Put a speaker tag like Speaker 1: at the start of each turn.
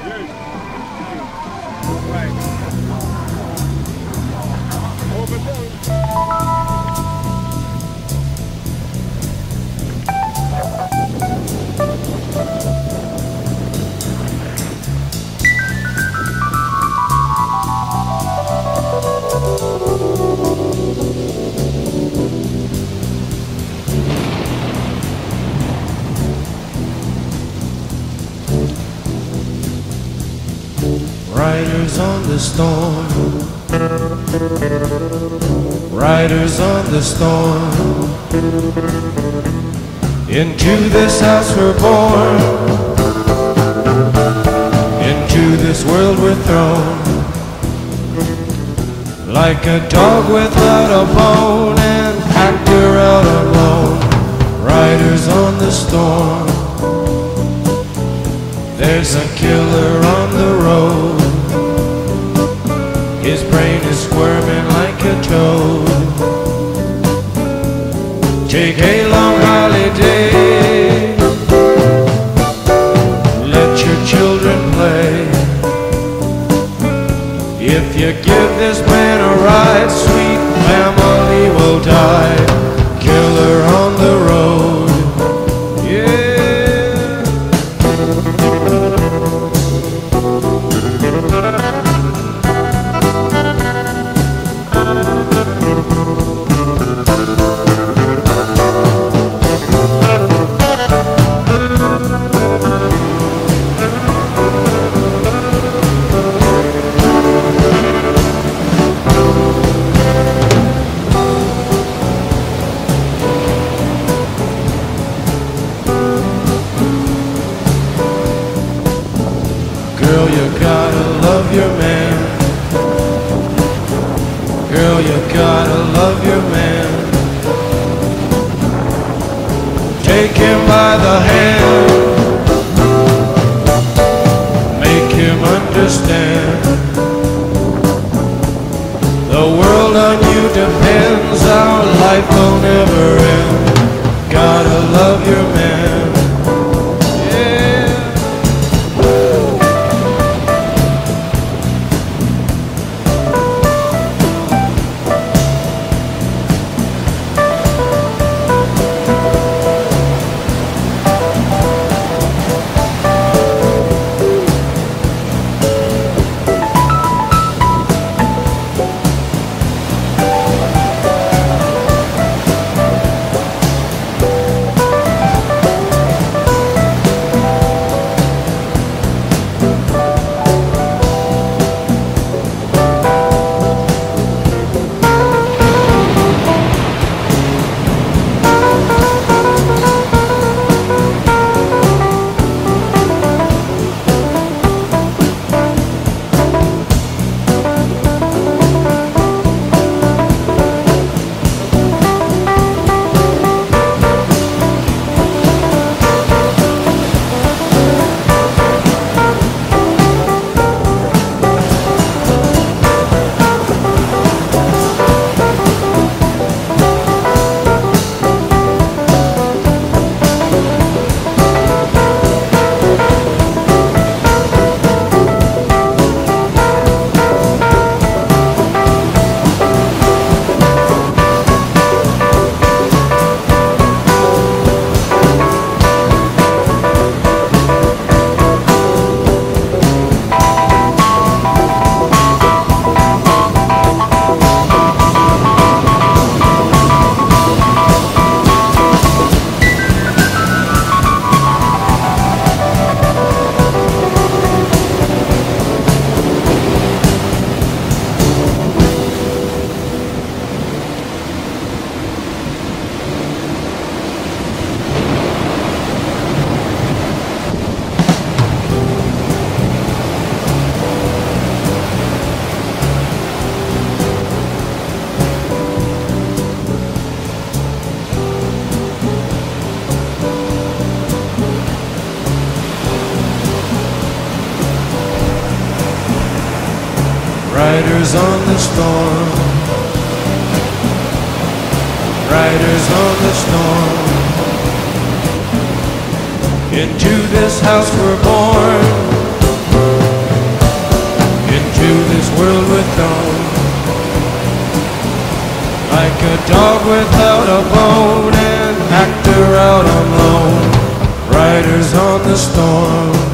Speaker 1: Riders on the storm, riders on the storm. Into this house we're born, into this world we're thrown. Like a dog without a bone, an actor out alone. Riders on the storm. There's a killer on the road. His brain is squirming like a toad. Take a long holiday. Let your children play. If you give this man a ride, sweet family will die. Killer on the road. Girl, you gotta love your man. Girl, you gotta love your man. Take him by the hand. Make him understand. The world on you depends. Our life will never end. Gotta love your man. Riders on the storm, riders on the storm. Into this house we're born, a dog without a bone, an actor out on loan, riders on the storm.